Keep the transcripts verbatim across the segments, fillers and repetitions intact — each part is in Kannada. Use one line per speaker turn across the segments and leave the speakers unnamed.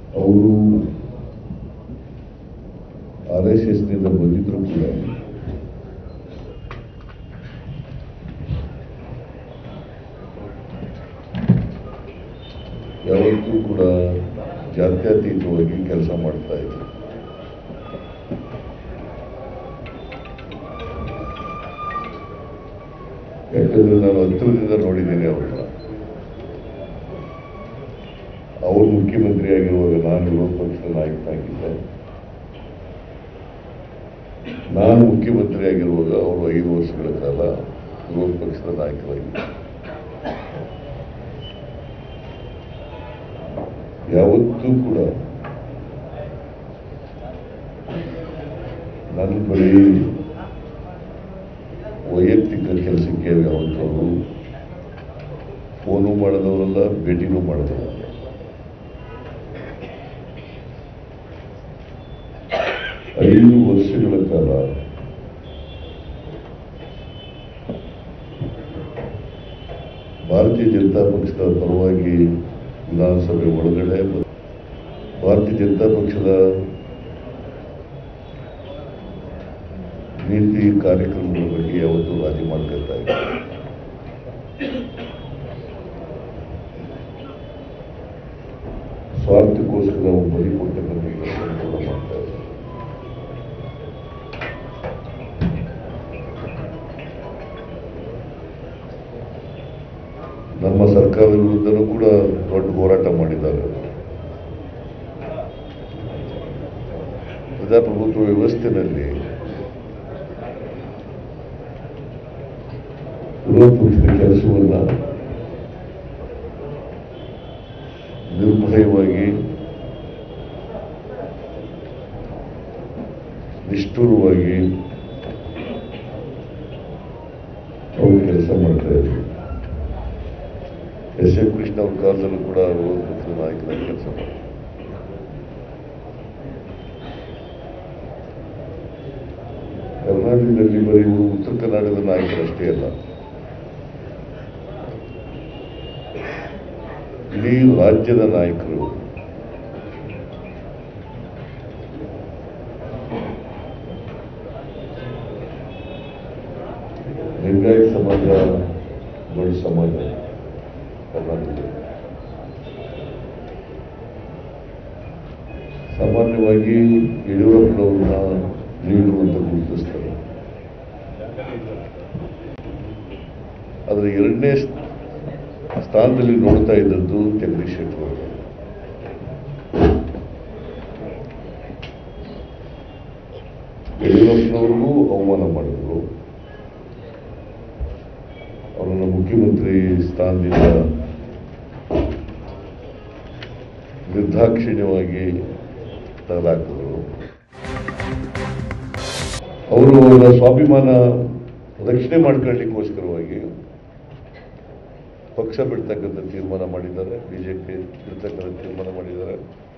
ಅವರು ಆರ್ ಎಸ್ ಎಸ್ ನಿಂದ ಬಂದಿದ್ರು ಕೂಡ ಯಾವತ್ತೂ ಕೂಡ ಜಾತ್ಯತೀತವಾಗಿ ಕೆಲಸ ಮಾಡ್ತಾ ಇದ್ರು. ಯಾಕಂದ್ರೆ ನಾನು ಹತ್ತಿರದಿಂದ ನೋಡಿದ್ದೇನೆ ಅವ್ರನ್ನ. ಅವರು ಮುಖ್ಯಮಂತ್ರಿ ಆಗಿರುವಾಗ ನಾನು ವಿರೋಧ ಪಕ್ಷದ ನಾಯಕನಾಗಿದ್ದೆ. ನಾನು ಮುಖ್ಯಮಂತ್ರಿ ಆಗಿರುವಾಗ ಅವರು ಐದು ವರ್ಷಗಳ ಕಾಲ ವಿರೋಧ ಪಕ್ಷದ ನಾಯಕರಾಗಿದ್ದರು. ಯಾವತ್ತೂ ಕೂಡ ನನ್ನ ಬಳಿ ವೈಯಕ್ತಿಕ ಕೆಲಸಕ್ಕೆ ಯಾವತ್ತೂ ಅವರು ಫೋನು ಮಾಡಿದವರಲ್ಲ, ಭೇಟಿನೂ ಮಾಡಿದವರಲ್ಲ. ಐದು ವರ್ಷಗಳ ಕಾಲ ಭಾರತೀಯ ಜನತಾ ಪಕ್ಷದ ಪರವಾಗಿ ವಿಧಾನಸಭೆ ಒಳಗಡೆ ಭಾರತೀಯ ಜನತಾ ಪಕ್ಷದ ನೀತಿ ಕಾರ್ಯಕ್ರಮಗಳ ಬಗ್ಗೆ ಯಾವತ್ತೂ ರಾಜಿ ಮಾಡ್ಕೊಳ್ತಾ ಇದ್ದಾರೆ. ಸ್ವಾರ್ಥಕ್ಕೋಸ್ಕರ ನಾವು ಬಲಿ ಕೊಟ್ಟಕ್ಕಂಥ ಕೆಲಸ ಮಾಡ್ತಾ ಇದ್ದಾರೆ. ನಮ್ಮ ಸರ್ಕಾರದ ವಿರುದ್ಧನೂ ಕೂಡ ದೊಡ್ಡ ಹೋರಾಟ ಮಾಡಿದ್ದಾರೆ. ಪ್ರಜಾಪ್ರಭುತ್ವ ವ್ಯವಸ್ಥೆಯಲ್ಲಿ ವಿರೋಧ ಪಕ್ಷದ ಕೆಲಸವನ್ನ ನಿರ್ಭಯವಾಗಿ ನಿಷ್ಠುರವಾಗಿ ಅವರು ಕೆಲಸ ಮಾಡ್ತಾ ಇದ್ರು. ಎಸ್ ಎಂ ಕೃಷ್ಣ ಅವ್ರ ಕಾಲದಲ್ಲೂ ಕೂಡ ವಿರೋಧ ಪಕ್ಷದ ನಾಯಕರಾಗಿ ಕೆಲಸ ಮಾಡಿದ್ರು. ಕರ್ನಾಟಕದಲ್ಲಿ ಬರೀ ಉತ್ತರ ಕರ್ನಾಟಕದ ನಾಯಕರಷ್ಟೇ ಅಲ್ಲ, ಇಡೀ ರಾಜ್ಯದ ನಾಯಕರು ಲಿಂಗಾಯತ ಸಮಾಜ ದೊಡ್ಡ ಸಮಾಜ ಕರ್ನಾಟಕದಲ್ಲಿ. ಸಾಮಾನ್ಯವಾಗಿ ಯಡಿಯೂರಪ್ಪನವ್ರನ್ನ ಲೀಡರು ಅಂತ ಗುರುತಿಸ್ತಾರೆ. ಆದರೆ ಎರಡನೇ ಸ್ಥಾನದಲ್ಲಿ ನೋಡ್ತಾ ಇದ್ದದ್ದು ಜಗದೀಶ್ ಶೆಟ್ಟರ್ ಅವರು. ಯಡಿಯೂರಪ್ಪನವ್ರಿಗೂ ಅವಮಾನ ಮಾಡಿದ್ರು. ಅವರನ್ನು ಮುಖ್ಯಮಂತ್ರಿ ಸ್ಥಾನದಿಂದ ನಿರ್ದಾಕ್ಷಿಣ್ಯವಾಗಿ ತೆಗೆದುಹಾಕಿದ್ರು. ಅವರು ಅವರ ಸ್ವಾಭಿಮಾನ ರಕ್ಷಣೆ ಮಾಡ್ಕೊಳ್ಳಿಕ್ಕೋಸ್ಕರವಾಗಿ ಪಕ್ಷ ಬಿಡ್ತಕ್ಕಂಥ ತೀರ್ಮಾನ ಮಾಡಿದ್ದಾರೆ, ಬಿಜೆಪಿ ಬಿಡ್ತಕ್ಕಂಥ ತೀರ್ಮಾನ ಮಾಡಿದ್ದಾರೆ.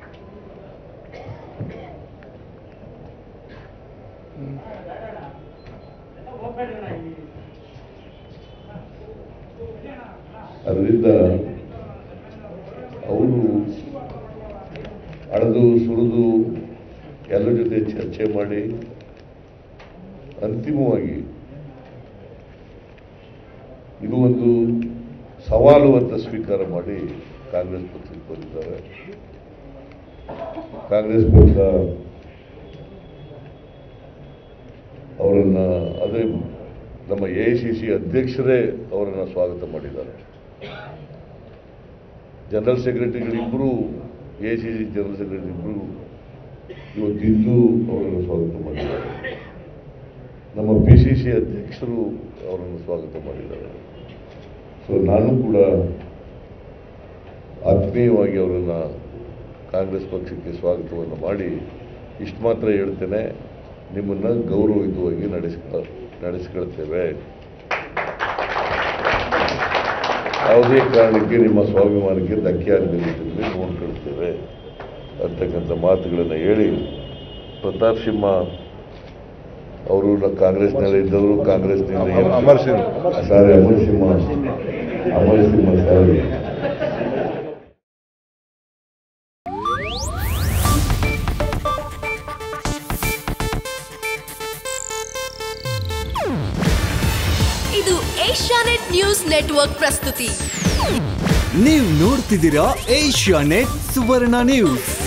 ಅದರಿಂದ ಅವರು ಅಳೆದು ಸುರಿದು ಎಲ್ಲರ ಜೊತೆ ಚರ್ಚೆ ಮಾಡಿ ಅಂತಿಮವಾಗಿ ಇದು ಒಂದು ಸವಾಲು ಅಂತ ಸ್ವೀಕಾರ ಮಾಡಿ ಕಾಂಗ್ರೆಸ್ ಪಕ್ಷಕ್ಕೆ ಬಂದಿದ್ದಾರೆ. ಕಾಂಗ್ರೆಸ್ ಪಕ್ಷ ಅವರನ್ನ ಅದೇ ನಮ್ಮ ಎ ಐ ಸಿ ಸಿ ಅಧ್ಯಕ್ಷರೇ ಅವರನ್ನು ಸ್ವಾಗತ ಮಾಡಿದ್ದಾರೆ. ಜನರಲ್ ಸೆಕ್ರೆಟರಿಗಳಿಬ್ಬರು, A I C C general secretary ಇಬ್ಬರು ಇವತ್ತಿದ್ದು ಅವರನ್ನು ಸ್ವಾಗತ ಮಾಡಿದ್ದಾರೆ. ನಮ್ಮ ಪಿ ಸಿ ಸಿ ಅಧ್ಯಕ್ಷರು ಅವರನ್ನು ಸ್ವಾಗತ ಮಾಡಿದ್ದಾರೆ. ಸೊ ನಾನು ಕೂಡ ಆತ್ಮೀಯವಾಗಿ ಅವರನ್ನು ಕಾಂಗ್ರೆಸ್ ಪಕ್ಷಕ್ಕೆ ಸ್ವಾಗತವನ್ನು ಮಾಡಿ ಇಷ್ಟು ಮಾತ್ರ ಹೇಳ್ತೇನೆ, ನಿಮ್ಮನ್ನು ಗೌರವಯುತವಾಗಿ ನಡೆಸ್ಕೊ ನಡೆಸ್ಕೊಳ್ತೇವೆ. ಯಾವುದೇ ಕಾರಣಕ್ಕೆ ನಿಮ್ಮ ಸ್ವಾಭಿಮಾನಕ್ಕೆ ಧಕ್ಕೆ ಆಗದಿದ್ದಲ್ಲಿ ನೋಡ್ಕೊಳ್ತೇವೆ ಅಂತಕ್ಕಂಥ ಮಾತುಗಳನ್ನು ಹೇಳಿ, ಪ್ರತಾಪ್ ಸಿಂಹ ಅವರು ಕಾಂಗ್ರೆಸ್ನಲ್ಲಿ ಇದ್ದವರು, ಕಾಂಗ್ರೆಸ್ನಿಂದ ಅಮರ್ ಸಿಂಗ್ ಸಾರಿ ಅಮರ್ ಸಿಂಹ ಅಮರ್ ಸಿಂಹ ಸಾರಿ
ಇದು ಏಷ್ಯಾನೆಟ್ ನ್ಯೂಸ್ ನೆಟ್ವರ್ಕ್ ಪ್ರಸ್ತುತಿ.
ನೀವು ನೋಡ್ತಿದ್ದೀರಾ ಏಷ್ಯಾನೆಟ್ ಸುವರ್ಣ ನ್ಯೂಸ್.